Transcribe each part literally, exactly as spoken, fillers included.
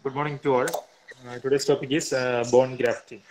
Good morning to all. Uh, today's topic is uh, bone grafting.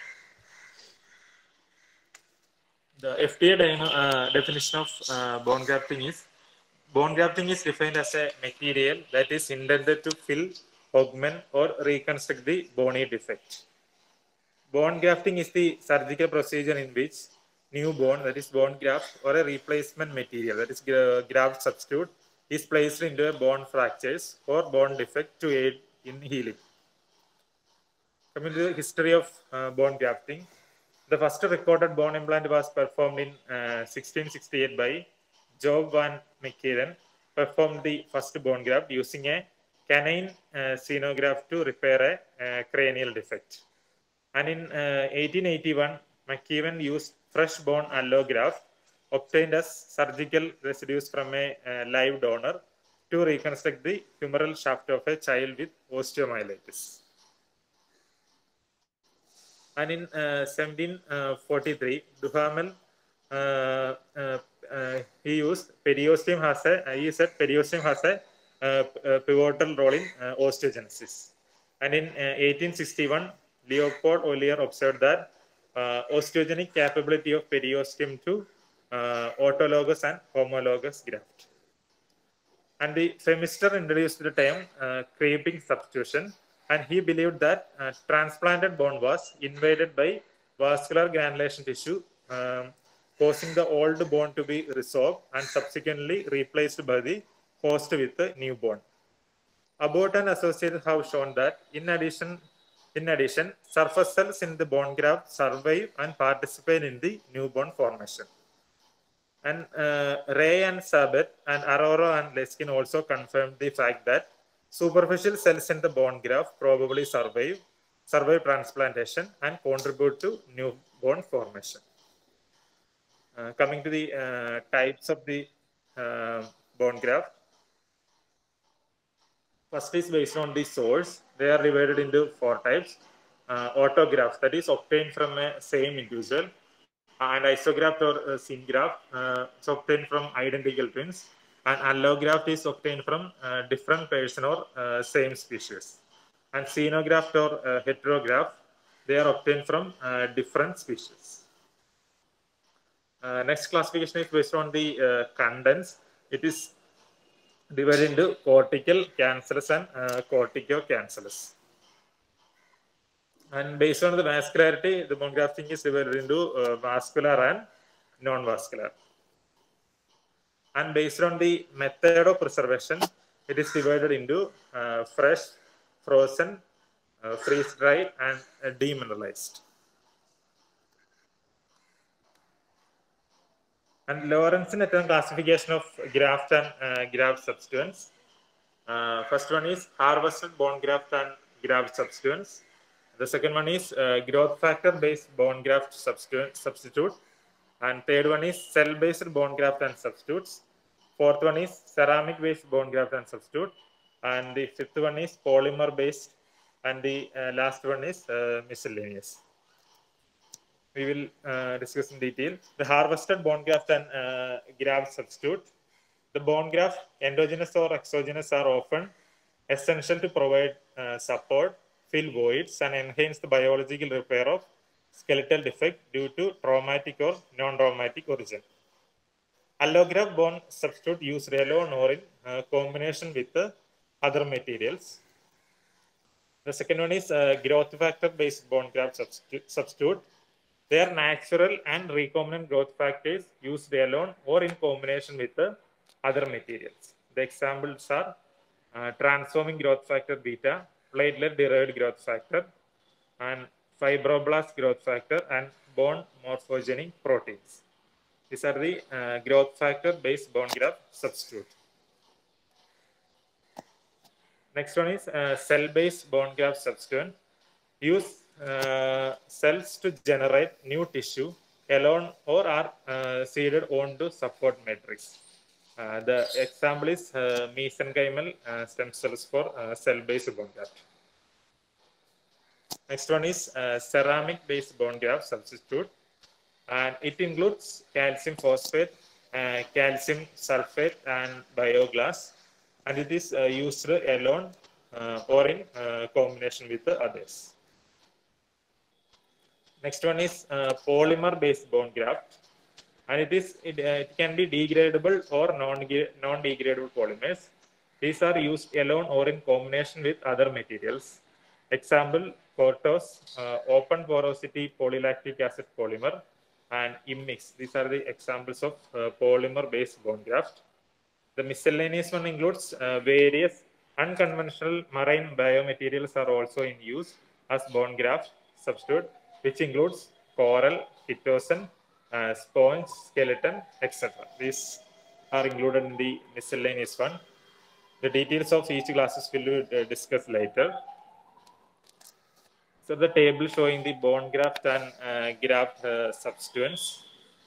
The F D A di- uh, definition of uh, bone grafting is bone grafting is defined as a material that is intended to fill, augment, or reconstruct the bony defect. Bone grafting is the surgical procedure in which new bone, that is bone graft, or a replacement material, that is gra- graft substitute, is placed into a bone fractures or bone defect to aid in healing. Coming to the history of uh, bone grafting, the first recorded bone implant was performed in uh, sixteen sixty-eight by Job van Mechelen, performed the first bone graft using a canine uh, xenograft to repair a uh, cranial defect. And in uh, eighteen eighty-one, McKeown used fresh bone allograft obtained as surgical residues from a uh, live donor to reconstruct the humeral shaft of a child with osteomyelitis. And in uh, seventeen forty-three, Duhamel uh, uh, uh, he used periosteum has a he said periosteum has a uh, pivotal role in uh, osteogenesis. And in uh, eighteen sixty-one, Leopold Ollier observed that uh, osteogenic capability of periosteum to uh, autologous and homologous graft. And the Femister introduced the term uh, creeping substitution, and he believed that uh, transplanted bone was invaded by vascular granulation tissue, um, causing the old bone to be resolved and subsequently replaced by the host with the new bone. Abbott and associates have shown that in addition, in addition, surface cells in the bone graft survive and participate in the new bone formation. And uh, Ray and Sabat and Aurora and Leskin also confirmed the fact that superficial cells in the bone graft probably survive, survive transplantation and contribute to new bone formation. Uh, coming to the uh, types of the uh, bone graft. First is based on the source. They are divided into four types. Uh, autograft, that is obtained from a same individual, and isograft or uh, syngraft uh, is obtained from identical twins, and allograft is obtained from uh, different person or uh, same species, and xenograft or uh, heterograft, they are obtained from uh, different species. Uh, next classification is based on the uh, contents. It is divided into cortical, cancellous, and uh, cortico-cancellous. And based on the vascularity, the bone grafting is divided into uh, vascular and non-vascular. And based on the method of preservation, it is divided into uh, fresh, frozen, uh, freeze-dried, and uh, demineralized. And Lawrence et al. Classification of graft and uh, graft substituents. Uh, first one is harvested bone graft and graft substituents. The second one is uh, growth factor-based bone graft substitute, substitute. And third one is cell-based bone graft and substitutes. Fourth one is ceramic-based bone graft and substitute. And the fifth one is polymer-based. And the uh, last one is uh, miscellaneous. We will uh, discuss in detail. The harvested bone graft and uh, graft substitute. The bone graft, endogenous or exogenous, are often essential to provide uh, support, fill voids, and enhance the biological repair of skeletal defect due to traumatic or non-traumatic origin. Allograft bone substitute used alone or in uh, combination with uh, other materials. The second one is uh, growth factor-based bone graft substitute. substitute. They are natural and recombinant growth factors used alone or in combination with uh, other materials. The examples are uh, transforming growth factor beta, platelet-derived growth factor, and fibroblast growth factor, and bone morphogenic proteins. These are the uh, growth factor-based bone graft substitute. Next one is uh, cell-based bone graft substitute. Use uh, cells to generate new tissue alone or are uh, seeded onto support matrix. Uh, the example is uh, mesenchymal uh, stem cells for uh, cell-based bone graft. Next one is uh, ceramic-based bone graft substitute, and it includes calcium phosphate, uh, calcium sulfate, and bioglass, and it is uh, used alone uh, or in uh, combination with the others. Next one is uh, polymer-based bone graft, and it is it, uh, it can be degradable or non non degradable polymers. These are used alone or in combination with other materials. Example: Cortos, uh, open porosity polylactic acid polymer, and Immix. These are the examples of uh, polymer-based bone graft. The miscellaneous one includes uh, various unconventional marine biomaterials are also in use as bone graft substitute, which includes coral, phytosan, uh, sponge, skeleton, et cetera. These are included in the miscellaneous one. The details of each classes will be uh, discussed later. So the table showing the bone graft and uh, graft uh, substituents.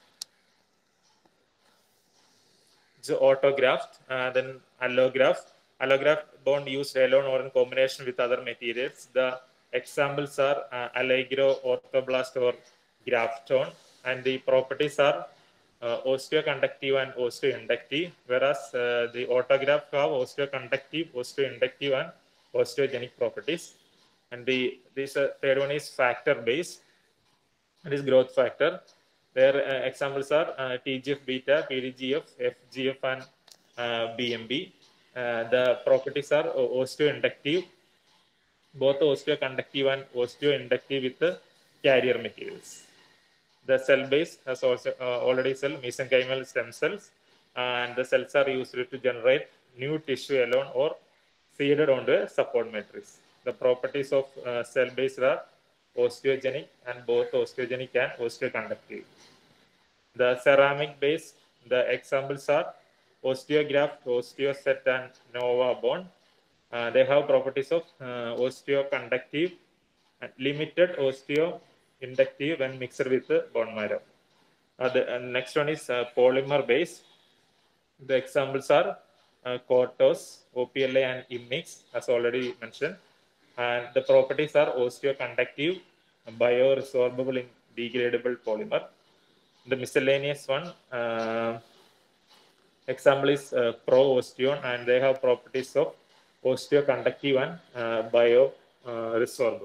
So autograft, uh, then allograft. Allograft bond used alone or in combination with other materials. The examples are uh, allegro, orthoblast, or graftone, and the properties are uh, osteoconductive and osteoinductive, whereas uh, the autograft have osteoconductive, osteoinductive, and osteogenic properties. And the this uh, third one is factor based. It is growth factor. Their uh, examples are uh, T G F beta, P D G F, F G F, and uh, B M B. Uh, the properties are osteoinductive, both osteoconductive and osteoinductive with the carrier materials. The cell base has also uh, already cell mesenchymal stem cells, and the cells are used to generate new tissue alone or seeded onto a support matrix. The properties of uh, cell base are osteogenic and both osteogenic and osteoconductive. The ceramic base, the examples are osteograft, osteoset, and nova bone. Uh, they have properties of uh, osteoconductive and limited osteoinductive when mixed with the bone marrow. Uh, the uh, next one is uh, polymer base. The examples are uh, Cortos, O P L A, and Immix, as already mentioned. And the properties are osteoconductive, bioresorbable in degradable polymer. The miscellaneous one, uh, example is uh, pro-osteone, and they have properties of osteoconductive and uh, bioresorbable.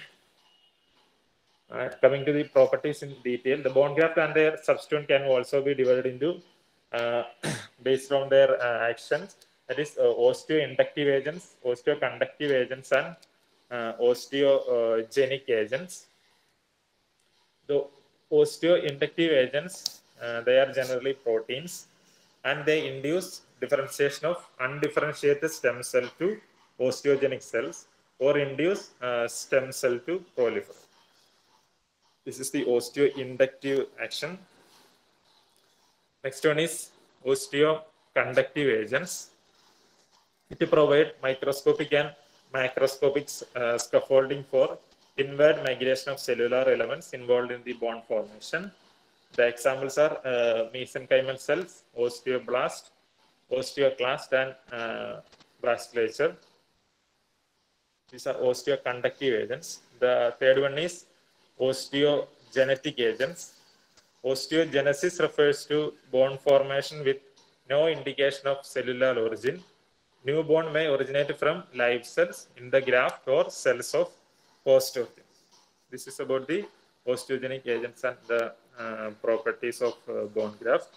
Uh, coming to the properties in detail, the bone graft and their substituent can also be divided into uh, based on their uh, actions. That is uh, osteoinductive agents, osteoconductive agents, and uh, osteogenic agents. The osteoinductive agents, uh, they are generally proteins, and they induce differentiation of undifferentiated stem cell to osteogenic cells or induce uh, stem cell to proliferate. This is the osteoinductive action. Next one is osteoconductive agents. It provides microscopic and macroscopic uh, scaffolding for inward migration of cellular elements involved in the bone formation. The examples are uh, mesenchymal cells, osteoblast, osteoclast, and uh, vasculature. These are osteoconductive agents. The third one is osteogenetic agents. Osteogenesis refers to bone formation with no indication of cellular origin. New bone may originate from live cells in the graft or cells of post-mortem. This is about the osteogenic agents and the uh, properties of uh, bone graft.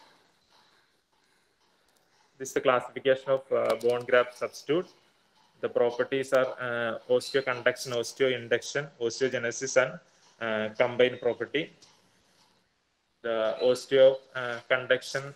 This is the classification of uh, bone graft substitute. The properties are uh, osteoconduction, osteoinduction, osteogenesis, and uh, combined property. The osteoconduction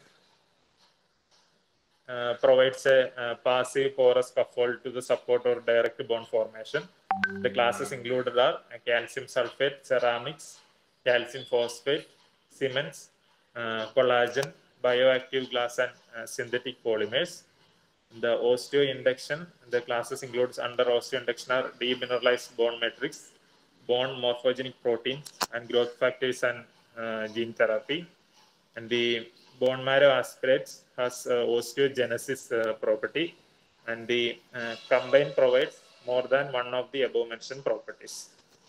uh, provides a uh, passive porous scaffold to the support or direct bone formation. The classes included are calcium sulfate, ceramics, calcium phosphate, cements, uh, collagen, bioactive glass, and uh, synthetic polymers. The osteoinduction, the classes includes under osteoinduction are demineralized bone matrix, bone morphogenic proteins, and growth factors and uh, gene therapy. And the bone marrow aspirates has uh, osteogenesis uh, property, and the uh, combine provides more than one of the above mentioned properties.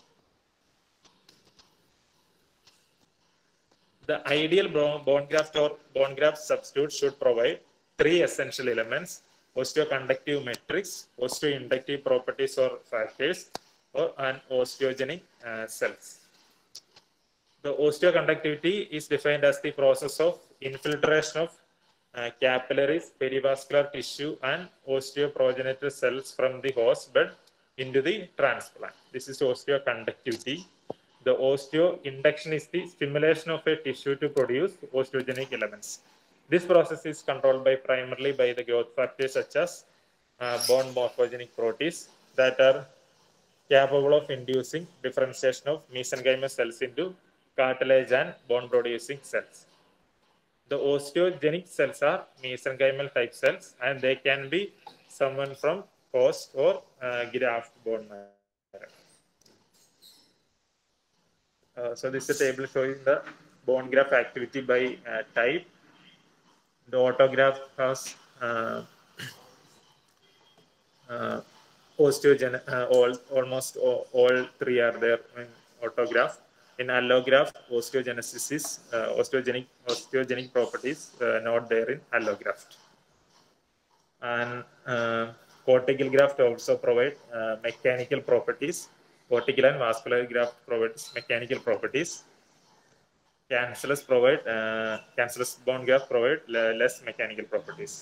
The ideal bone graft or bone graft substitute should provide three essential elements. osteoconductive matrix, osteoinductive properties or factors, or and osteogenic uh, cells. The osteoconductivity is defined as the process of infiltration of uh, capillaries, perivascular tissue, and osteoprogenitor cells from the host bed into the transplant. This is osteoconductivity. The osteoinduction is the stimulation of a tissue to produce osteogenic elements. This process is controlled by primarily by the growth factors such as uh, bone morphogenic proteins that are capable of inducing differentiation of mesenchymal cells into cartilage and bone producing cells. The osteogenic cells are mesenchymal type cells, and they can be someone from host or uh, graft bone marrow. Uh, so this is a table showing the bone graft activity by uh, type. The autograft has uh, uh, osteogen uh, all almost all, all three are there in autograft. In allograft, osteogenesis is uh, osteogenic osteogenic properties uh, not there in allograft. And uh, cortical graft also provide uh, mechanical properties. Cortical and vascular graft provides mechanical properties. Cancellous provide uh, cancellous bone graft provide less mechanical properties.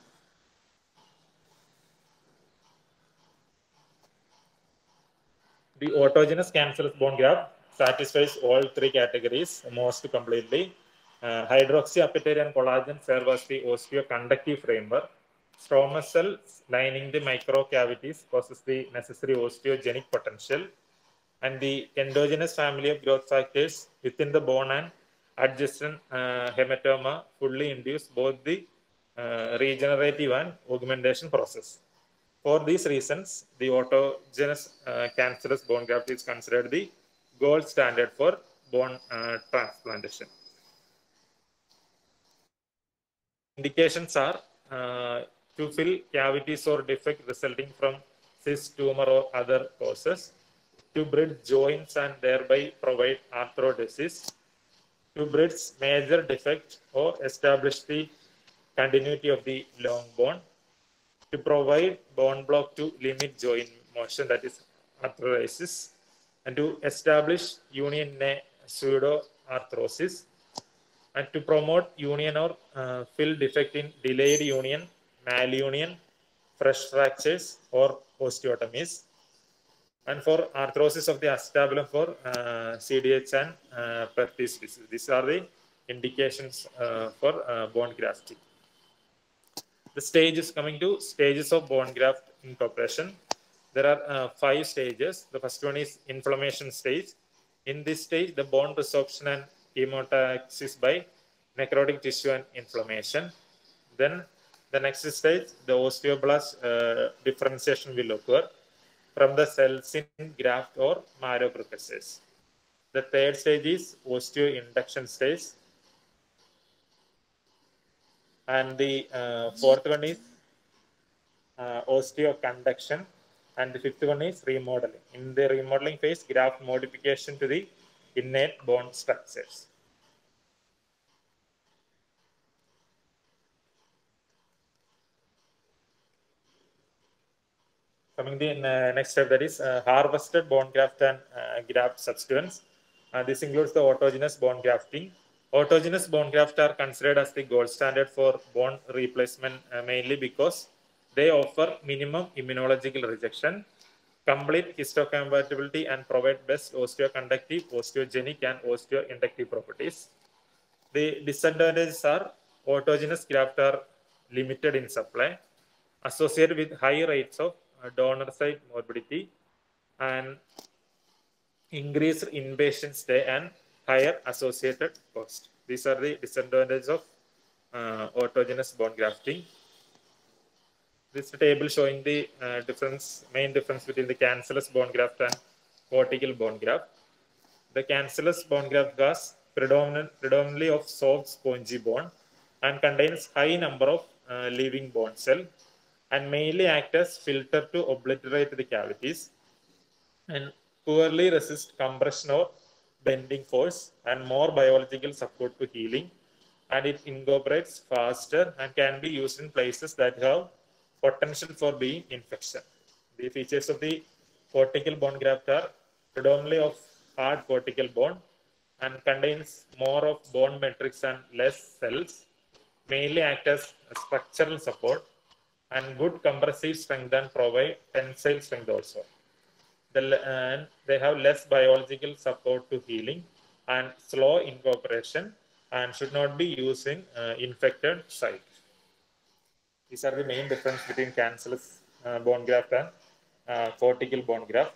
The autogenous cancellous bone graft satisfies all three categories most completely. Uh, hydroxyapatite and collagen serve as the osteoconductive framework. Stromal cells lining the microcavities possess the necessary osteogenic potential, and the endogenous family of growth factors within the bone and adjacent uh, hematoma fully induce both the uh, regenerative and augmentation process. For these reasons, the autogenous uh, cancellous bone graft is considered the gold standard for bone uh, transplantation. Indications are uh, to fill cavities or defect resulting from cyst, tumor, or other causes, to bridge joints and thereby provide arthrodesis, to bridge major defect or establish the continuity of the long bone, to provide bone block to limit joint motion, that is arthrodesis, and to establish union in a pseudoarthrosis, and to promote union or uh, fill defect in delayed union, malunion, fresh fractures, or osteotomies, and for arthrosis of the acetabulum for uh, C D H and uh, Perthes disease. These are the indications uh, for uh, bone grafting. The stages, coming to stages of bone graft incorporation. There are uh, five stages. The first one is inflammation stage. In this stage, the bone resorption and chemotaxis by necrotic tissue and inflammation. Then the next stage, the osteoblast uh, differentiation will occur from the cells in graft or marrow precursors. The third stage is osteoinduction stage. And the uh, fourth one is uh, osteoconduction. And the fifth one is remodeling. In the remodeling phase, graft modification to the innate bone structures. Coming to the uh, next step, that is uh, harvested bone graft and uh, graft substituents. Uh, this includes the autogenous bone grafting. Autogenous bone graft are considered as the gold standard for bone replacement, uh, mainly because they offer minimum immunological rejection, complete histocompatibility, and provide best osteoconductive, osteogenic, and osteoinductive properties. The disadvantages are autogenous graft are limited in supply, associated with high rates of uh, donor site morbidity, and increased inpatient stay and higher associated cost. These are the disadvantages of uh, autogenous bone grafting. This table showing the uh, difference, main difference between the cancellous bone graft and cortical bone graft. The cancellous bone graft has predominant, predominantly of soft spongy bone and contains high number of uh, living bone cell, and mainly act as filter to obliterate the cavities, and poorly resist compression or bending force, and more biological support to healing, and it incorporates faster and can be used in places that have potential for being infection. The features of the cortical bone graft are predominantly of hard cortical bone and contains more of bone matrix and less cells, mainly act as a structural support and good compressive strength and provide tensile strength also. The, and they have less biological support to healing and slow incorporation and should not be used in uh, infected site. These are the main difference between cancellous uh, bone graft and uh, cortical bone graft.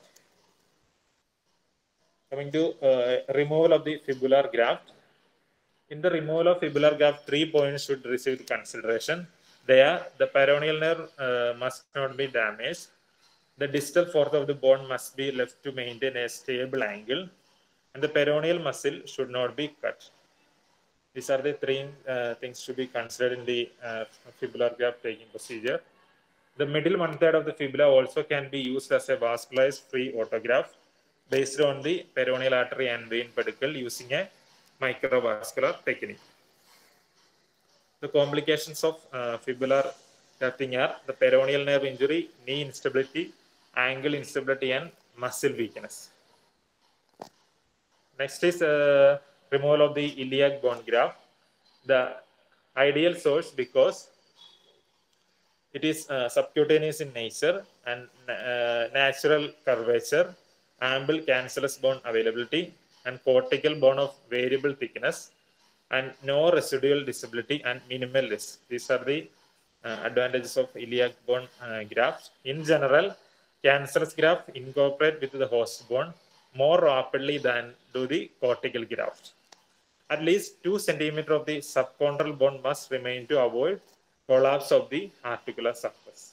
Coming to uh, removal of the fibular graft. In the removal of fibular graft, three points should receive consideration. They are the peroneal nerve uh, must not be damaged. The distal fourth of the bone must be left to maintain a stable angle, and the peroneal muscle should not be cut. These are the three uh, things to be considered in the uh, fibular graft taking procedure. The middle one third of the fibula also can be used as a vascularized free autograft based on the peroneal artery and vein pedicle using a microvascular technique. The complications of uh, fibular grafting are the peroneal nerve injury, knee instability, ankle instability, and muscle weakness. Next is uh, removal of the iliac bone graft. The ideal source because it is uh, subcutaneous in nature and uh, natural curvature, ample cancellous bone availability, and cortical bone of variable thickness, and no residual disability and minimal risk. These are the uh, advantages of iliac bone uh, grafts. In general, cancellous graft incorporate with the host bone more rapidly than do the cortical graft. At least two centimeters of the subchondral bone must remain to avoid collapse of the articular surface.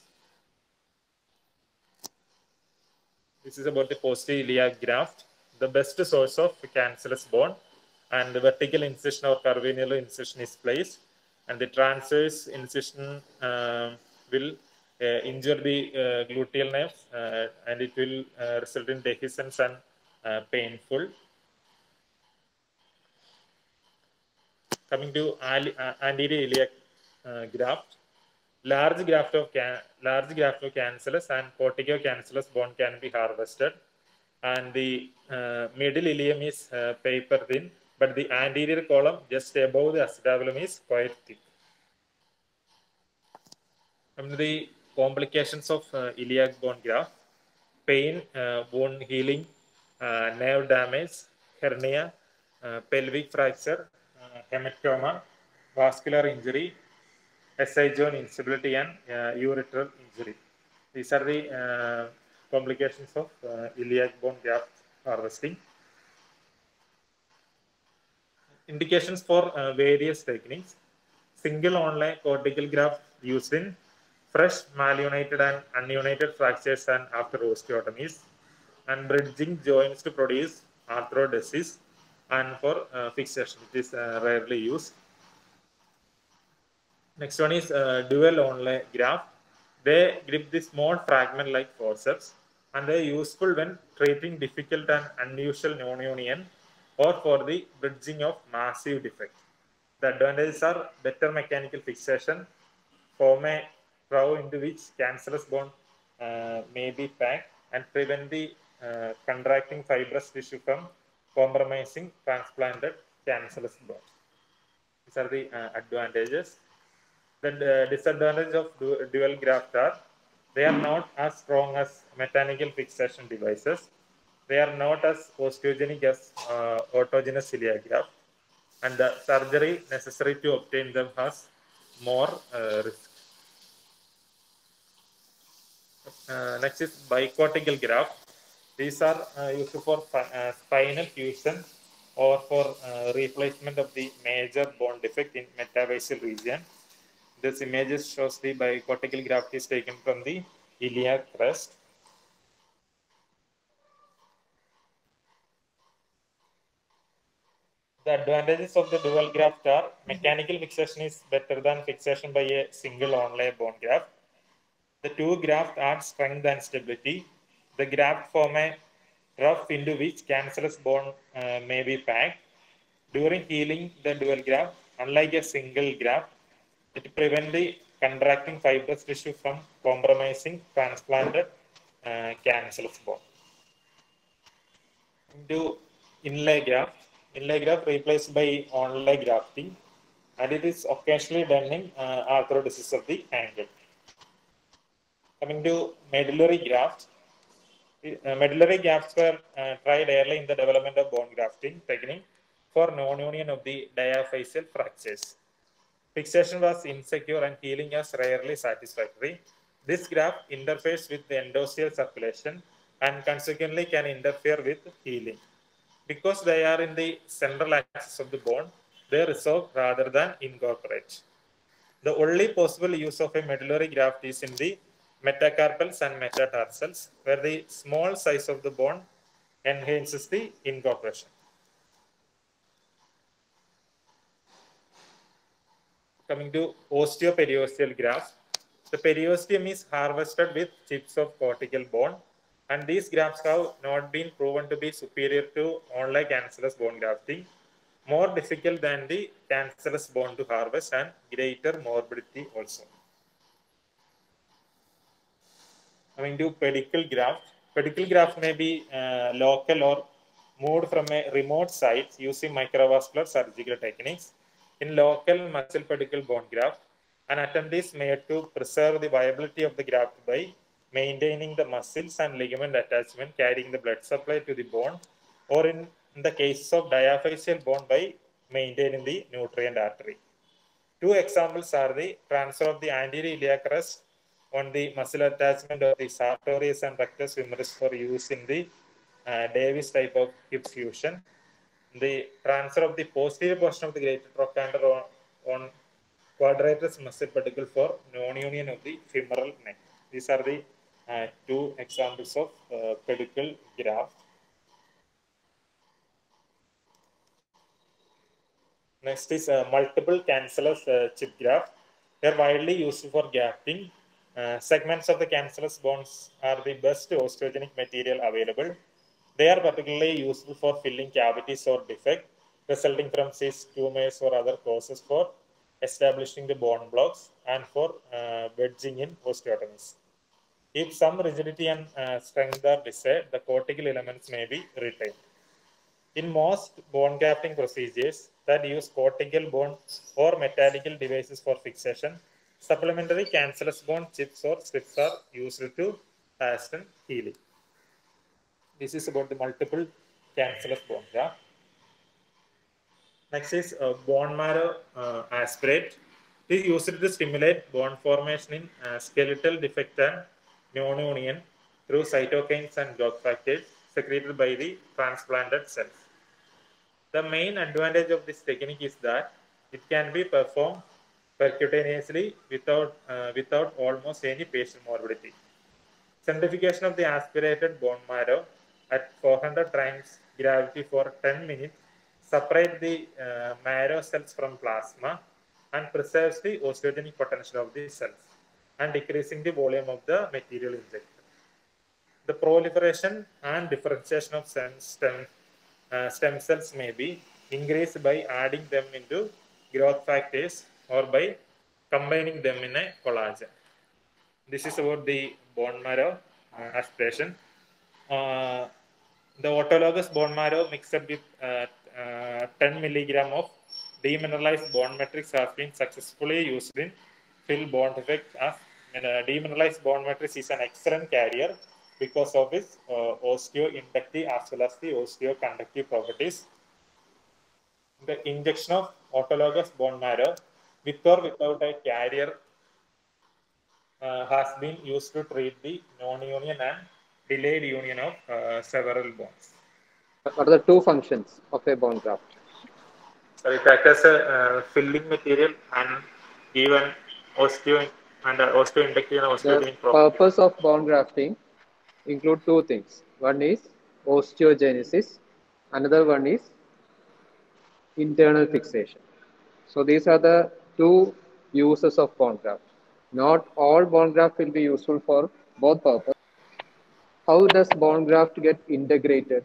This is about the posterior iliac graft, the best source of cancellous bone, and the vertical incision or curvilinear incision is placed, and the transverse incision uh, will uh, injure the uh, gluteal nerves, uh, and it will uh, result in dehiscence and uh, painful. Coming to uh, anterior iliac uh, graft, large graft of can large graft of cancellous and corticocancellous bone can be harvested, and the uh, middle ileum is uh, paper thin, but the anterior column just above the acetabulum is quite thick. Coming to the complications of uh, iliac bone graft, pain, uh, bone healing, uh, nerve damage, hernia, uh, pelvic fracture, uh, hematoma, vascular injury, S I joint instability, and uh, ureteral injury. These are the uh, complications of uh, iliac bone graft harvesting. Indications for uh, various techniques. Single online cortical graft used in fresh malunited and ununited fractures and after osteotomies, and bridging joints to produce arthrodesis, and for uh, fixation, it is uh, rarely used. Next one is uh, dual onlay graft. They grip the small fragment like forceps, and they are useful when treating difficult and unusual non-union or for the bridging of massive defect. The advantages are better mechanical fixation, form a trough into which cancellous bone uh, may be packed, and prevent the uh, contracting fibrous tissue from compromising transplanted cancellous bone. These are the uh, advantages. The uh, disadvantage of du dual graft are they are not as strong as mechanical fixation devices. They are not as osteogenic as uh, autogenous iliac graft, and the surgery necessary to obtain them has more uh, risk. Uh, next is bicortical graft. These are uh, used for uh, spinal fusion or for uh, replacement of the major bone defect in metaphyseal region. This image shows the bicortical graft is taken from the iliac crest. The advantages of the dual graft are mechanical fixation is better than fixation by a single onlay bone graft. The two graft add strength and stability. The graft form a trough into which cancellous bone uh, may be packed. During healing the dual graft, unlike a single graft, it prevents the contracting fibrous tissue from compromising transplanted uh, cancellous bone. Into inlay graft. Inlay graft replaced by onlay grafting, and it is occasionally done in uh, arthrodesis of the ankle. Coming to medullary graft. Uh, medullary grafts were uh, tried early in the development of bone grafting technique for non-union of the diaphyseal fractures. Fixation was insecure and healing was rarely satisfactory. This graft interferes with the endosteal circulation and consequently can interfere with healing. Because they are in the central axis of the bone, they resolve rather than incorporate. The only possible use of a medullary graft is in the metacarpals and metatarsals, where the small size of the bone enhances the incorporation. Coming to osteoperiosteal grafts, the periosteum is harvested with chips of cortical bone, and these grafts have not been proven to be superior to only cancellous bone grafting, more difficult than the cancellous bone to harvest, and greater morbidity also. Coming to pedicle graft, pedicle graft may be uh, local or moved from a remote site using microvascular surgical techniques. In local muscle pedicle bone graft, an attempt is made to preserve the viability of the graft by maintaining the muscles and ligament attachment carrying the blood supply to the bone, or in, in the case of diaphyseal bone by maintaining the nutrient artery. Two examples are the transfer of the anterior iliac crest on the muscle attachment of the sartorius and rectus femoris for use in the uh, Davis type of hip fusion. The transfer of the posterior portion of the greater trochanter on, on quadratus muscle pedicle for non-union of the femoral neck. These are the uh, two examples of uh, pedicle graft. Next is uh, multiple cancellous uh, chip graft. They are widely used for grafting. Uh, segments of the cancellous bones are the best osteogenic material available. They are particularly useful for filling cavities or defect resulting from cysts, tumors, or other causes, for establishing the bone blocks, and for uh, wedging in osteotomies. If some rigidity and uh, strength are desired, the cortical elements may be retained. In most bone grafting procedures that use cortical bone or metallical devices for fixation, supplementary cancellous bone chips or strips are used to hasten healing. This is about the multiple cancellous bone graft. Next is uh, bone marrow uh, aspirate. It is used to stimulate bone formation in uh, skeletal defect and non-union through cytokines and growth factors secreted by the transplanted cells. The main advantage of this technique is that it can be performed percutaneously without, uh, without almost any patient morbidity. Centrifugation of the aspirated bone marrow at four hundred times gravity for ten minutes separates the uh, marrow cells from plasma and preserves the osteogenic potential of the cells and decreasing the volume of the material injected. The proliferation and differentiation of stem, uh, stem cells may be increased by adding them into growth factors or by combining them in a collagen. This is about the bone marrow uh, aspiration. Uh, the autologous bone marrow mixed with uh, uh, ten milligram of demineralized bone matrix has been successfully used in fill bone defect. As uh, demineralized bone matrix is an excellent carrier because of its uh, osteoinductive as well as the osteoconductive properties. The injection of autologous bone marrow with or without a carrier uh, has been used to treat the non-union and delayed union of uh, several bones. What are the two functions of a bone graft? So it acts as a uh, filling material and given osteo and uh, osteoinductive and The osteogenic properties. purpose of bone grafting include two things. One is osteogenesis, another one is internal fixation. So these are the two uses of bone graft. Not all bone graft will be useful for both purposes. How does bone graft get integrated?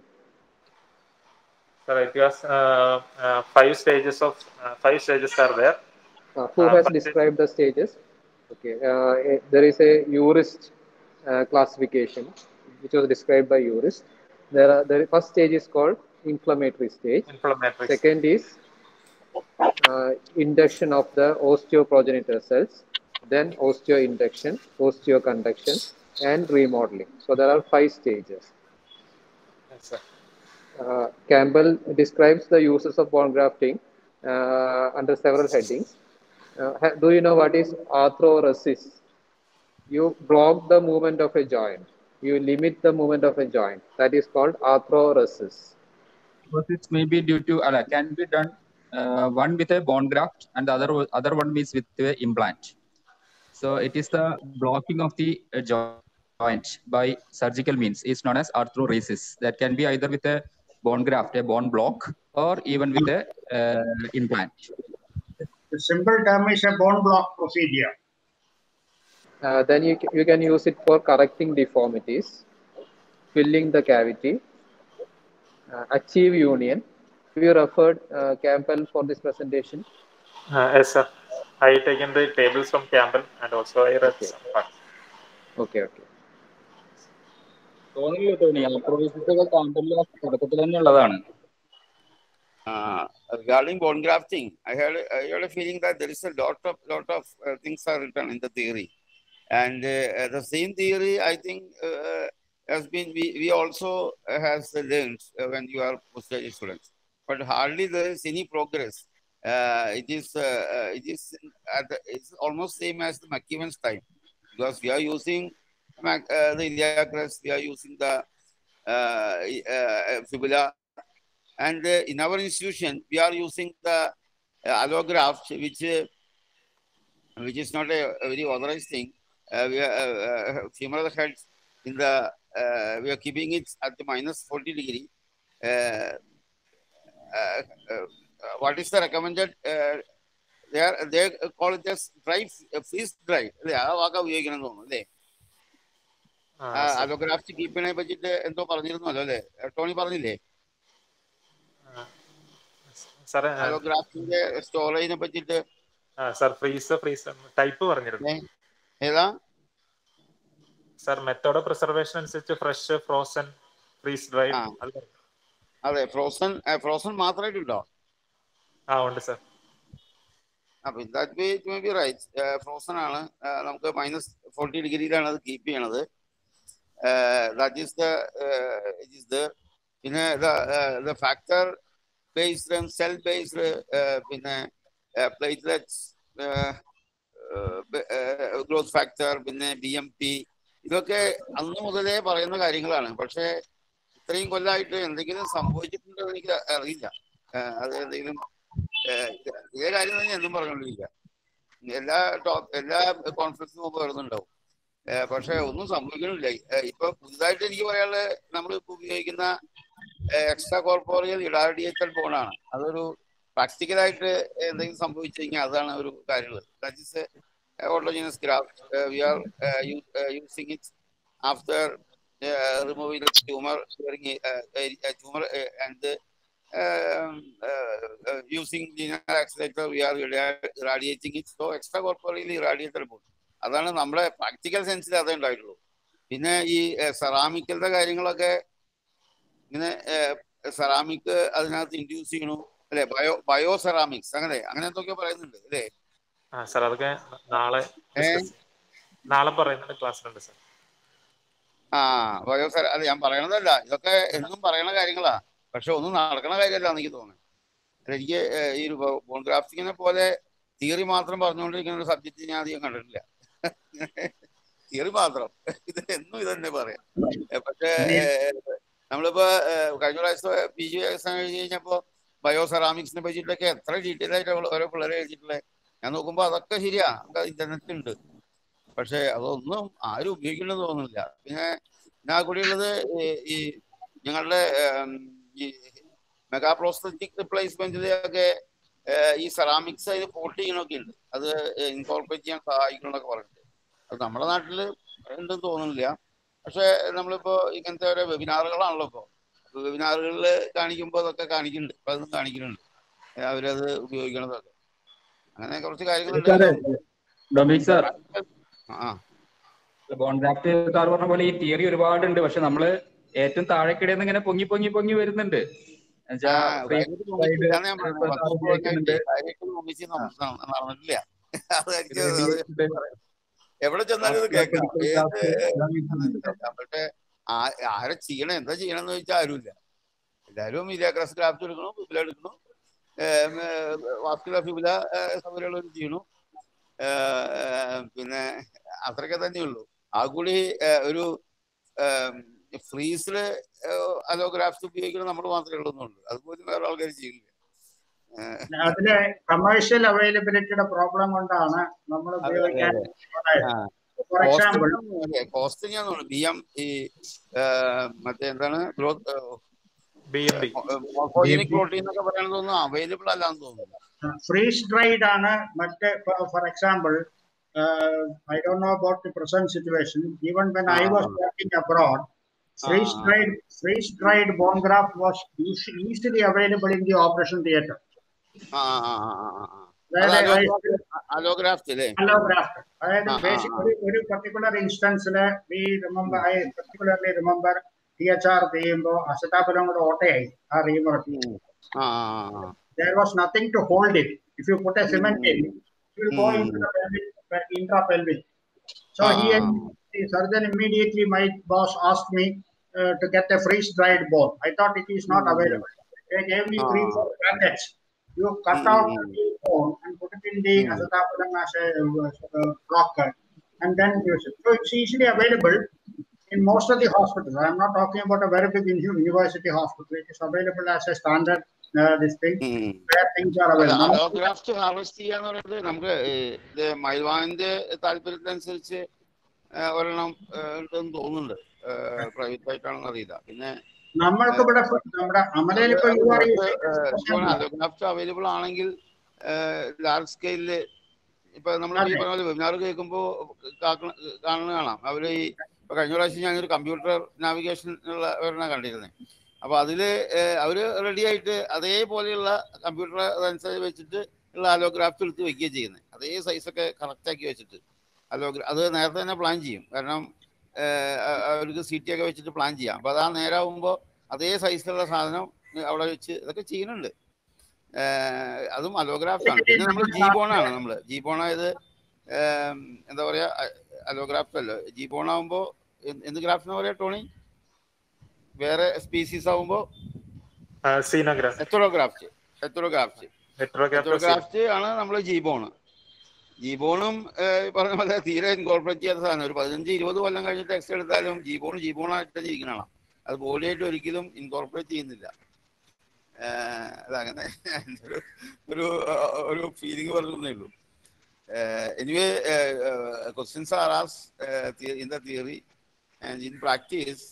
So it was uh, uh, five stages of uh, five stages are there. Uh, who Uh, has first is described the stages? Okay, uh, there is a Urist uh, classification which was described by Urist. There are, the first stage is called inflammatory stage. Inflammatory stage. Second is uh, induction of the osteoprogenitor cells, then osteoinduction, osteoconduction, and remodeling. So there are five stages. Yes, sir. Uh, Campbell describes the uses of bone grafting uh, under several headings. Uh, do you know what is arthroresis? You block the movement of a joint. You limit the movement of a joint. That is called arthroresis. It may be due to, uh, can be done uh, one with a bone graft and the other other one is with the implant. So it is the blocking of the uh, joint by surgical means is known as arthroresis. That can be either with a bone graft, a bone block, or even with a uh, implant. The simple term is a bone block procedure. Uh, then you, you can use it for correcting deformities, filling the cavity, uh, achieve union. Have you referred uh, Campbell for this presentation? Uh, yes, sir. I taken the tables from Campbell and also I read Okay. some parts. Okay, okay. Uh, regarding bone grafting, I had I had a feeling that there is a lot of lot of uh, things are written in the theory, and uh, the same theory I think uh, has been we, we also uh, has learned uh, when you are postgraduate students, but hardly there is any progress. Uh, it is uh, it is at the, it's almost same as the McEwen's time, because we are using uh, the iliac crest, we are using the uh, uh, fibula. And uh, in our institution, we are using the uh, allograft, which uh, which is not a, a very authorized thing. Uh, we are uh, uh, femoral head in the uh, we are keeping it at the minus forty degree. Uh, uh, uh, what is the recommended? Uh, they are they call it as dry freeze dry. They are waka ഉപയോഗിക്കണം അല്ലേ? Allograft കീപ്പിനെ പറ്റിയിട്ട് എന്തോ പറഞ്ഞിരുന്നല്ലോ അല്ലേ? Tony പറഞ്ഞില്ലേ? അലോഗ്രാഫ്റ്റിന്റെ സ്റ്റോറേജിനെ പറ്റിയിട്ട് sir freeze freeze type പറഞ്ഞിരുന്നു. ഏതാ സർ മെത്തേഡ് ഓഫ് പ്രിസർവേഷൻ അനുസരിച്ച് ഫ്രഷ്, ഫ്രോസൺ, ഫ്രീസ് ഡ്രൈ. അതെ, ഫ്രോസൺ ഫ്രോസൺ മാത്രമായിട്ടുണ്ടോ? ആ ഉണ്ട് സർ. അപ്പൊ that way it may be right. Frozen ആണ്, നമുക്ക് മൈനസ് ഫോർട്ടി ഡിഗ്രിയിലാണ് അത് കീപ്പ് ചെയ്യണത്. That is the it is the പിന്നെ the factor based and cell based പിന്നെ പ്ലേറ്റ്ലെറ്റ്സ്, ഗ്രോത്ത് ഫാക്ടർ, പിന്നെ ബി എം പി, ഇതൊക്കെ അന്ന് മുതലേ പറയുന്ന കാര്യങ്ങളാണ്. പക്ഷെ ഇത്രയും കൊല്ലമായിട്ട് എന്തെങ്കിലും സംഭവിച്ചിട്ടുണ്ടോ എന്ന് എനിക്ക് അറിയില്ല. അത് എന്തെങ്കിലും ഇതേ കാര്യം തന്നെ എന്നും പറഞ്ഞുകൊണ്ടിരിക്കുക. എല്ലാ ടോപ്പ് എല്ലാ കോൺഫറൻസിനും മുമ്പ് വരുന്നുണ്ടാവും, പക്ഷെ ഒന്നും സംഭവിക്കണില്ല. ഇപ്പൊ പുതുതായിട്ട് എനിക്ക് പറയാനുള്ളത്, നമ്മൾ ഇപ്പൊ ഉപയോഗിക്കുന്ന എക്സ്ട്രാ കോർപ്പോറിയൽ ഇറാഡിയേറ്റഡ് ബോണാണ്. അതൊരു പ്രാക്ടിക്കലായിട്ട് എന്തെങ്കിലും സംഭവിച്ചു കഴിഞ്ഞാൽ അതാണ് ഒരു കാര്യമുള്ളത്. That is a autogenous graft. We are using it after removing the tumour during tumour and using linear accelerator, we are irradiating it. So extra corporeally irradiated bone, അതാണ് നമ്മുടെ പ്രാക്ടിക്കൽ സെൻസിൽ അതേ ഉണ്ടായിട്ടുള്ളൂ. പിന്നെ ഈ സെറാമിക്കലിന്റെ കാര്യങ്ങളൊക്കെ ഇങ്ങനെ സെറാമിക് അതിനകത്ത് ഇൻഡ്യൂസ് ചെയ്യണു അല്ലെ, ബയോ ബയോ സെറാമിക്സ് അങ്ങനെ അങ്ങനെ എന്തൊക്കെ പറയുന്നുണ്ട് അല്ലേ? സാർ അതൊക്കെ നാളെ നാളെ പറയുന്നുണ്ട്, ക്ലാസ്സിലുണ്ട് സാർ. ആ ബയോ സെറാ അല്ല, ഞാൻ പറയണതല്ല, ഇതൊക്കെ എന്നും പറയണ കാര്യങ്ങളാ, പക്ഷെ ഒന്നും നടക്കണ കാര്യമല്ല എനിക്ക് തോന്നുന്നത്. എനിക്ക് ഈ ബോൺ ഗ്രാഫ്റ്റിങ്ങിനെ പോലെ തിയറി മാത്രം പറഞ്ഞുകൊണ്ടിരിക്കുന്ന ഒരു സബ്ജക്റ്റ് ഞാൻ അധികം കണ്ടിട്ടില്ല. തിയറി മാത്രം, ഇത് എന്നും ഇത് തന്നെ പറയാം. പക്ഷേ നമ്മളിപ്പോ കഴിഞ്ഞ പ്രാവശ്യം പി ജി എക്സാം എഴുതി കഴിഞ്ഞപ്പോ ബയോ സെറാമിക്സിനെ പറ്റിയിട്ടൊക്കെ എത്ര ഡീറ്റെയിൽ ആയിട്ട് ഓരോ പിള്ളേരെ എഴുതിയിട്ടുള്ളത് ഞാൻ നോക്കുമ്പോ അതൊക്കെ ശരിയാ, നമുക്ക് ഇന്റർനെറ്റ് ഉണ്ട്, പക്ഷെ അതൊന്നും ആരും ഉപയോഗിക്കണമെന്ന് തോന്നുന്നില്ല. പിന്നെ ഞാൻ കൂടിയുള്ളത് ഈ ഞങ്ങളുടെ ഈ മെഗാ പ്രോസ്തറ്റിക് റിപ്ലേസ്മെന്റിലൊക്കെ ഈ സെറാമിക്സ് അതിന് പോർട്ട് ചെയ്യണമൊക്കെ ഉണ്ട്, അത് ഇൻകോർപ്പറേറ്റ് ചെയ്യാൻ സഹായിക്കണമെന്നൊക്കെ പറഞ്ഞിട്ട്. അത് നമ്മുടെ നാട്ടില് ഉണ്ടെന്ന് തോന്നുന്നില്ല. പക്ഷെ നമ്മളിപ്പോ ഇങ്ങനത്തെ ഓരോ വെബിനാറുകളാണല്ലോ ഇപ്പോ, വെബിനാറുകളിൽ കാണിക്കുമ്പോൾ അതൊക്കെ കാണിക്കുന്നുണ്ട്, അപ്പൊ അതൊന്നും കാണിക്കുന്നുണ്ട് അവരത് ഉപയോഗിക്കണതൊക്കെ. അങ്ങനെ കുറച്ച് കാര്യങ്ങളുണ്ട്. ഡൊമിനിക് സാർ, ആ ബോൺ ഗ്രാഫ്റ്റ് സാർ പറഞ്ഞ പോലെ ഈ തിയറി ഒരുപാടുണ്ട്. പക്ഷെ നമ്മള് ഏറ്റവും താഴെക്കിടയിൽ നിന്ന് ഇങ്ങനെ പൊങ്ങി പൊങ്ങി പൊങ്ങി വരുന്നുണ്ട്. ആ, കാര്യമായിട്ട് നോക്കിയിട്ടില്ലാന്ന് ഞാൻ പറഞ്ഞത്. പത്ത് മുപ്പത് കൊല്ലമായിട്ട് കാര്യമായിട്ട് നോക്കിച്ച് നടന്നിട്ടില്ല. അത് എനിക്ക് അത് എവിടെ ചെന്നാലും ഇത് കേൾക്കാം. ഏത് കേൾക്കാം. പക്ഷെ ആരെ ചെയ്യണം, എന്താ ചെയ്യണമെന്ന് ചോദിച്ചാൽ ആരുമില്ല. എല്ലാവരും ഇലാക്രാസ് ഗ്രാഫ്റ്റ് എടുക്കണം, ഫിബുല എടുക്കണം, വാസ്കുലർ ഫിബുല സൗകര്യമുള്ളവർ ചെയ്യണം. പിന്നെ അത്രയൊക്കെ തന്നെയുള്ളൂ. ആ കൂടി ഒരു ഫ്രീസില് അലോഗ്രാഫ്റ്റ് ഉപയോഗിക്കണം നമ്മൾ മാത്രമേ ഉള്ളൂന്നുള്ളൂ. അതുപോലെ വേറെ ആൾക്കാർ ചെയ്യില്ല. അതിലെ കമേഴ്ഷ്യൽ അവൈലബിലിറ്റിയുടെ പ്രോബ്ലം കൊണ്ടാണ് നമ്മൾ ഉപയോഗിക്കാൻ. ഫോർ എക്സാമ്പിൾ കോസ്റ്റ് ഞാൻ ബി എം ഈ മറ്റേ എന്താണ് ഗ്രോത്ത് മോർഫോജനിക് പ്രോട്ടീൻ എന്നൊക്കെ പറയുന്നതൊന്നും അവൈലബിൾ അല്ലാന്ന് തോന്നുന്നു. ഫ്രീസ് ഡ്രൈഡ് ആണ് മറ്റേ. For example I don't know about the present situation. Even when I was working abroad, freeze dried freeze dried bone graft was easily available in the operation theatre. Allograft അല്ലേ? Allograft. അതായത് basically ഒരു particular instance ല് we remember I particularly remember T H R ചെയ്യുമ്പോൾ അസറ്റാപുരം കൂടെ ഓട്ടയായി ആ reamer. There was nothing to hold it. If you put a cement in, it will go into the pelvic, intra-pelvic. So he, the surgeon immediately, my boss asked me uh, to get a freeze-dried bone. I thought it is not available. They gave me three, four packets. You cut out the bone and put it in the acetapulam as a uh, blocker, and then use it. So it's easily available in most of the hospitals. I am not talking about a very big university hospital. It is available as a standard. Allograft harvest ചെയ്യാന്ന് പറയുന്നത് നമുക്ക് മൈൽവാന്റെ താല്പര്യത്തിനനുസരിച്ച് ഒരെണ്ണം ഉണ്ടെന്ന് തോന്നുന്നുണ്ട്. Private ആയിട്ടാണെന്ന് അറിയില്ല. പിന്നെ allograft available ആണെങ്കിൽ ലാർജ് സ്കെയിലില് ഇപ്പൊ നമ്മൾ ഈ പറഞ്ഞ പോലെ വെബിനാർ കേൾക്കുമ്പോൾ കാണുന്ന കാണാം. അവര് ഈ കഴിഞ്ഞ പ്രാവശ്യം ഞാനൊരു കമ്പ്യൂട്ടർ നാവിഗേഷൻ ഉള്ള ഒരെണ്ണം കണ്ടിരുന്നത്. അപ്പൊ അതില് അവര് റെഡി ആയിട്ട് അതേപോലെയുള്ള കമ്പ്യൂട്ടർ അതനുസരിച്ച് വെച്ചിട്ട് ഉള്ള അലോഗ്രാഫ്റ്റ് എടുത്ത് വെക്കുകയാണ് ചെയ്യുന്നത്. അതേ സൈസൊക്കെ കറക്റ്റ് ആക്കി വെച്ചിട്ട് അലോഗ്രാ അത് നേരത്തെ തന്നെ പ്ലാൻ ചെയ്യും. കാരണം അവർക്ക് സി ടി ഒക്കെ വെച്ചിട്ട് പ്ലാൻ ചെയ്യാം. അപ്പൊ അതാ നേരാകുമ്പോൾ അതേ സൈസിലുള്ള സാധനം അവിടെ വെച്ച് ഇതൊക്കെ ചെയ്യുന്നുണ്ട്. അതും അലോഗ്രാഫ്റ്റാണ്. പിന്നെ നമ്മൾ ജീബോണാണ് നമ്മള് ജീബോണായത് എന്താ പറയാ അലോഗ്രാഫ്റ്റ് അല്ലോ. ജീബോണാകുമ്പോ എന്ത് ഗ്രാഫ്റ്റിനാ പറയാ ടോണി? വേറെ സ്പീസീസ് ആവുമ്പോ ഹെറ്ററോഗ്രാഫ്റ്റ് ഹെറ്ററോഗ്രാഫ്റ്റ് ഹെറ്ററോഗ്രാഫ്റ്റ് ആണ് നമ്മൾ ജീബോണ്. ജീബോണും പറഞ്ഞ പോലെ തീരെ ഇൻകോർപ്പറേറ്റ് ചെയ്യാത്ത സാധനം. ഒരു പതിനഞ്ച് ഇരുപത് കൊല്ലം കഴിഞ്ഞിട്ട് എക്സ് എടുത്താലും ജീബോൺ ജീബോണായിട്ട് ഇരിക്കണതാണ്. അത് ബോഡിയായിട്ട് ഒരിക്കലും ഇൻകോർപ്പറേറ്റ് ചെയ്യുന്നില്ല. അതങ്ങനെ ഒരു ഒരു ഫീലിംഗ് പറഞ്ഞേ ഉള്ളൂ. Anyway questions are asked in the theory and in practice.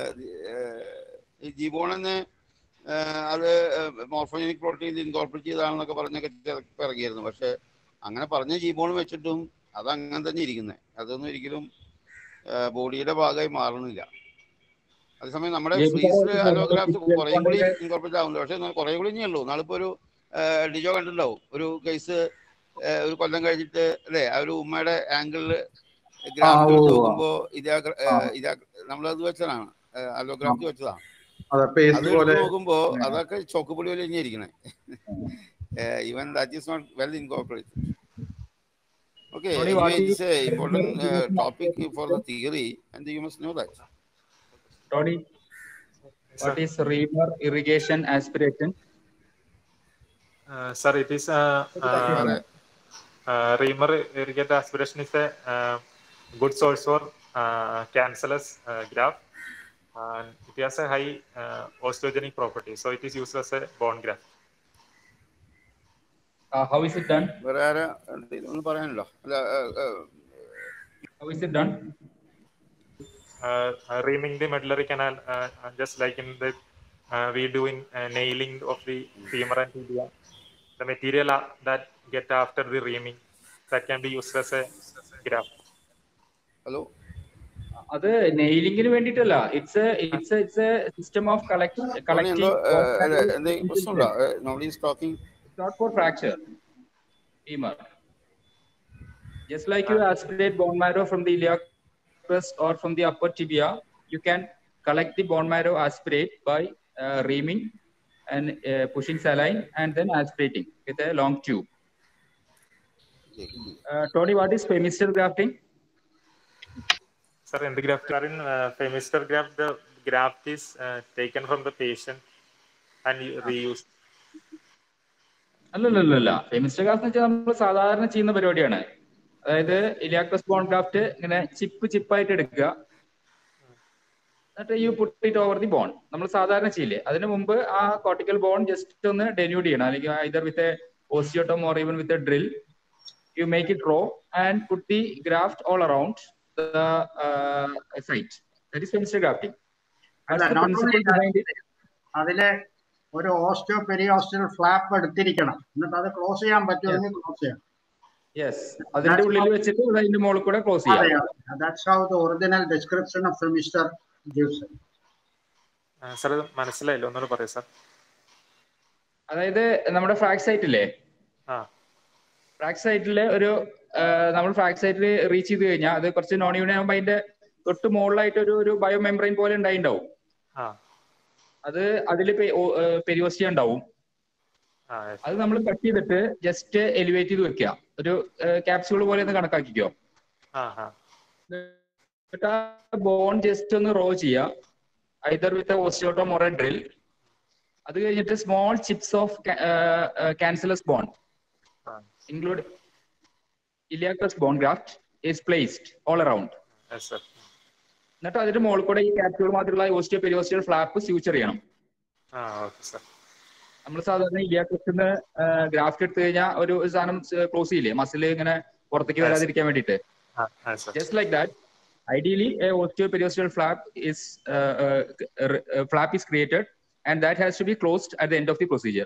ഈ ജീബോണെന്ന് അത് മോർഫോജനിക് പ്രോട്ടീൻ ഇൻകോർപ്പറേറ്റ് ചെയ്തതാണെന്നൊക്കെ പറഞ്ഞൊക്കെ ഇറങ്ങിയായിരുന്നു. പക്ഷെ അങ്ങനെ പറഞ്ഞ ജീബോൺ വെച്ചിട്ടും അത് അങ്ങനെ തന്നെ ഇരിക്കുന്നത്. അതൊന്നും ഒരിക്കലും ബോഡിയുടെ ഭാഗമായി മാറുന്നില്ല. അതേസമയം നമ്മുടെ ഫ്രീസ് അലോഗ്രാഫ്റ്റ് കുറേയും കൂടി ഇൻകോർപ്പറേറ്റ് ആവുന്നുണ്ട്. പക്ഷെ കുറേ കൂടി ഇനിയേ ഉള്ളൂ. നാളിപ്പോ ഒരു ഡിജോ കണ്ടിട്ടുണ്ടാവും. ഒരു കേസ് ഒരു കൊല്ലം കഴിഞ്ഞിട്ട് അല്ലേ ആ ഒരു ഉമ്മയുടെ ആംഗിളില് ഗ്രാഫ്റ്റ് എടുത്ത് നോക്കുമ്പോ ഇതാ ഇതാ നമ്മളത് വെച്ചതാണ്, അലോഗ്രാഫ്റ്റ് വെച്ചതാണ്. അത് എടുത്ത് നോക്കുമ്പോ അതൊക്കെ ചോക്കുപൊടി പോലെ ഇനി ഇരിക്കണേ. Even that is not well incorporated. Okay, anyway, it's an important uh, topic for the theory, and you must know that. Tony, what is reamer irrigation aspiration? Uh, sir, it is a uh, uh, reamer irrigation aspiration is a uh, good source for uh, cancellous uh, graft, and it has a high uh, osteogenic property, so it is used as a bone graft. Uh, how is it done? How is it done? Uh, uh, reaming the medullary canal, uh, just like in the uh, we do in uh, nailing of the femur and tibia. The material uh, that get after the reaming, that can be used as a graft. Hello. അത് നെയിലിംഗിന് വേണ്ടിയിട്ടല്ല. It's a it's a it's a system of collect collecting. Nobody is talking. Not for fracture. Femur. Just like you aspirate bone marrow from the iliac crest or from the upper tibia, you can collect the bone marrow aspirate by uh, reaming and uh, pushing saline and then aspirating with a long tube. Uh, Tony, what is Phemister grafting? Sir, in the graft, in uh, Phemister graft, the graft is uh, taken from the patient and reused. അല്ലല്ല ഫെമിസ്റ്റർ graft എന്ന് വെച്ചാൽ നമ്മൾ സാധാരണ ചെയ്യുന്ന പരിപാടിയാണ്. അതായത് iliac bone graft ഇങ്ങനെ chip ചിപ്പായിട്ട് എടുക്കുക, എന്നിട്ട് you put it over the bone. നമ്മൾ സാധാരണ ചെയ്യില്ലേ, അതിന് മുമ്പ് ആ കോർട്ടിക്കൽ ബോൺ ജസ്റ്റ് ഒന്ന് ഡെന്യൂഡ് ചെയ്യണം, അല്ലെങ്കിൽ either with a osteotome or even with a drill. You make it raw and put the graft all around the site. That is Phemister grafting. അതിലെ ഒരു ഓസ്റ്റിയോ പെരിയോസ്റ്റിയൽ ഫ്ലാപ്പ് എടുത്തിരിക്കണം, എന്നിട്ട് അത് close ചെയ്യാൻ പറ്റുമെങ്കിൽ close ചെയ്യണം. Yes, അതിന്റെ ഉള്ളിൽ വെച്ചിട്ട് അതിന്റെ മുകളിൽ കൂടെ ക്ലോസ് ചെയ്യാം. That's how the original description of Phemister gives it. Sir, മനസ്സിലായില്ല, ഒന്നുകൂടെ പറയാം സർ. അതായത് നമ്മുടെ ഫ്രാക് സൈറ്റ് ഇല്ലേ, ഫ്രാക് സൈറ്റില് ഒരു നമ്മൾ ഫ്രാക് സൈറ്റിൽ റീച്ച് ചെയ്ത് കഴിഞ്ഞാൽ അത് കുറച്ച് നോൺ യൂണിയൻ ആകുമ്പോൾ അതിന്റെ തൊട്ട് മുകളിലായിട്ട് ഒരു ഒരു ബയോ മെംബ്രെയിൻ പോലെ ഉണ്ടായിണ്ടാവും. അത് അതില് പെരിയോസ്റ്റിയ ഉണ്ടാവും. അത് നമ്മൾ കട്ട് ചെയ്തിട്ട് ജസ്റ്റ് എലിവേറ്റ് ചെയ്ത് വെക്കുക, ഒരു ക്യാപ്സ്യൂൾ പോലെ ഒന്ന് കണക്കാക്കിക്കോ. എന്നിട്ട് ആ ബോൺ ജസ്റ്റ് ഒന്ന് റോ ചെയ്യുക, either with osteotome or a drill. അത് കഴിഞ്ഞിട്ട് small chips of cancellous bone include iliac bone graft is placed all around. എന്നിട്ട് അതിന്റെ മുകളിൽ കൂടെ ഈ ക്യാപ്സ്യൂൾ മാത്രമുള്ള ഓസ്റ്റിയോ പെരിയോസ്റ്റിയൽ ഫ്ലാപ്പ് സ്യൂച്ചർ ചെയ്യണം. നമ്മൾ സാധാരണ ഇലിയാക്രിന് ഗ്രാഫ്റ്റ് എടുത്തു കഴിഞ്ഞാൽ ഒരു സാധനം ക്ലോസ് ചെയ്യില്ലേ, മസിൽ ഇങ്ങനെ പുറത്തേക്ക് വരാതിരിക്കാൻ വേണ്ടിയിട്ട്. Just like that, ideally a osteo periosteal flap is flap is created and that has to be closed at the end of the procedure.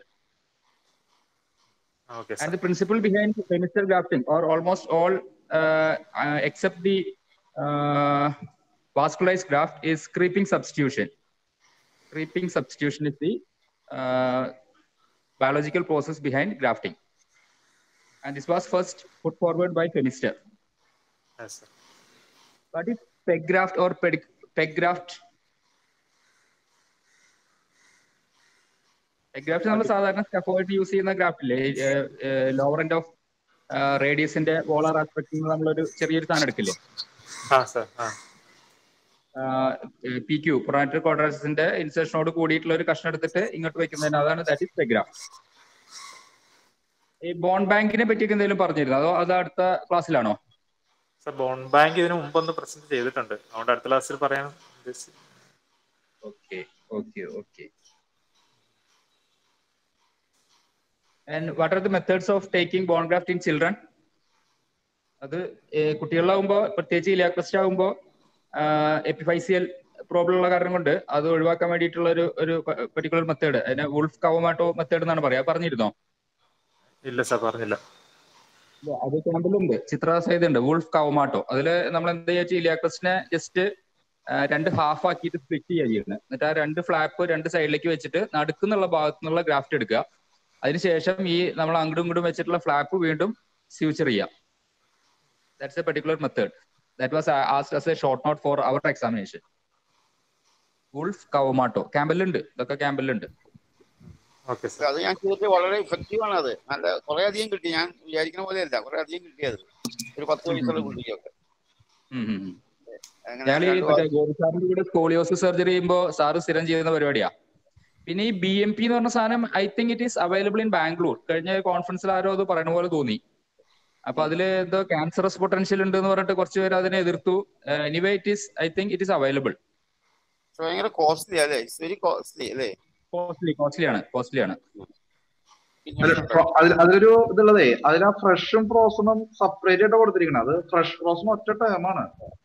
And the principle behind Phemister grafting, or almost all uh, uh, except the uh, vascularized graft, is creeping substitution. Creeping substitution is the uh, biological process behind grafting, and this was first put forward by Phemister. Yes, sir. What is peg graft or peg, peg graft? Peg graft നമ്മൾ സാധാരണ scaffold use ചെയ്യുന്ന ഗ്രാഫ്റ്റില്ലേ, lower end of റേഡിയസിന്റെ volar aspect നമ്മളൊരു ചെറിയൊരു സാധനം എടുക്കില്ലേ, P Q പ്രൊണാറ്റർ ക്വാഡ്രാസിന്റെ ഇൻസേഷനോട് കൂടിയിട്ടുള്ള ഒരു കഷ്ണം എടുത്തിട്ട് ഇങ്ങോട്ട് വെക്കുന്നതിന്, അതാണ് ദാറ്റ് ഈസ് പെഗ് ഗ്രാഫ്റ്റ്. ഈ ബോൺ ബാങ്കിനെ പറ്റിയൊക്കെ എന്തെങ്കിലും പറഞ്ഞിരുന്നു, അതോ അത് അടുത്ത ക്ലാസ്സിലാണോ? സർ, ബോൺ ബാങ്ക് ഇതിന് മുമ്പ് ഒന്ന് പ്രസന്റ് ചെയ്തിട്ടുണ്ട്, അതുകൊണ്ട് അടുത്ത ക്ലാസ്സിൽ പറയാൻ. Okay okay okay. And what are the methods of taking bone graft in children? അത് കുട്ടികളിലാവുമ്പോൾ, പ്രത്യേകിച്ച് ഇലിയാക്രസ്റ്റ് ആകുമ്പോൾ എപ്പിഫൈസിയൽ പ്രോബ്ലം ഉള്ള കാരണം കൊണ്ട് അത് ഒഴിവാക്കാൻ വേണ്ടിയിട്ടുള്ള ഒരു ഒരു പെർട്ടിക്കുലർ മെത്തേഡ്, അതിനെ വുൾഫ് കവമാട്ടോ മെത്തേഡ് എന്നാണ് പറയാ. പറഞ്ഞിരുന്നോ? ഇല്ല സാർ, പറഞ്ഞില്ല. അത് ക്യാമ്പിലുണ്ട്, ചിത്രസഹിതമുണ്ട്, വുൾഫ് കവമാട്ടോ. അതില് നമ്മൾ എന്താ വെച്ചാൽ ഇലിയാക്രസ്റ്റിനെ ജസ്റ്റ് രണ്ട് ഹാഫ് ആക്കിയിട്ട് സ്പ്ലിറ്റ് ചെയ്യുക ചെയ്യുന്നത്. എന്നിട്ട് ആ രണ്ട് ഫ്ലാപ്പ് രണ്ട് സൈഡിലേക്ക് വെച്ചിട്ട് നടുക്കുന്നുള്ള ഭാഗത്തു നിന്നുള്ള ഗ്രാഫ്റ്റ് എടുക്കുക. അതിനുശേഷം ഈ നമ്മൾ അങ്ങോട്ടും ഇങ്ങോട്ടും വെച്ചിട്ടുള്ള ഫ്ലാപ്പ് വീണ്ടും സ്യൂച്ചർ ചെയ്യാം. That's a particular method that was asked as a short note for our examination. Wolf Kawamoto ക്യാമ്പലുണ്ട്, ഇതൊക്കെ ക്യാമ്പലുണ്ട്. അത് ഞാൻ ചെയ്തിട്ട് വളരെ ഇഫക്റ്റീവ് ആണ്. അത് നല്ല കുറെ അധികം കിട്ടി, ഞാൻ വിചാരിക്കുന്ന പോലെ അല്ല, കുറെ അധികം കിട്ടിയത് ഒരു പത്ത് വയസ്സുള്ള കുട്ടിക്കൊക്കെ. ഞാൻ സാറിന്റെ കൂടെ സ്കോളിയോസിസ് സർജറി ചെയ്യുമ്പോൾ സാറ് സ്ഥിരം ചെയ്യുന്ന പരിപാടിയാ. പിന്നെ ഈ ബി എം പി എന്ന് പറഞ്ഞ സാധനം I think it is available in Bangalore. കഴിഞ്ഞ കോൺഫറൻസിൽ ആരോ അത് പറയുന്ന പോലെ തോന്നി. അപ്പൊ അതില് എന്തോ ക്യാൻസറസ് പൊട്ടൻഷ്യൽ ഉണ്ട് എന്ന് പറഞ്ഞിട്ട് കുറച്ച് പേര് അതിനെ എതിർത്തു. Anyway it is I think it is available. Costly അല്ലേ? വെരി കോസ്റ്റ്ലി അല്ലേ? കോസ്റ്റ്ലി കോസ്റ്റ്ലി ആണ് കോസ്റ്റ്ലി ആണ് അതിലൊരു ഇതുള്ളതേ, അതിൽ ആ ഫ്രഷും ഫ്രോസണും സെപ്പറേറ്റ് ആയിട്ട് കൊടുത്തിരിക്കണം. അത് ഫ്രഷ് ഫ്രോസൺ ഒറ്റ ടേമാണ്.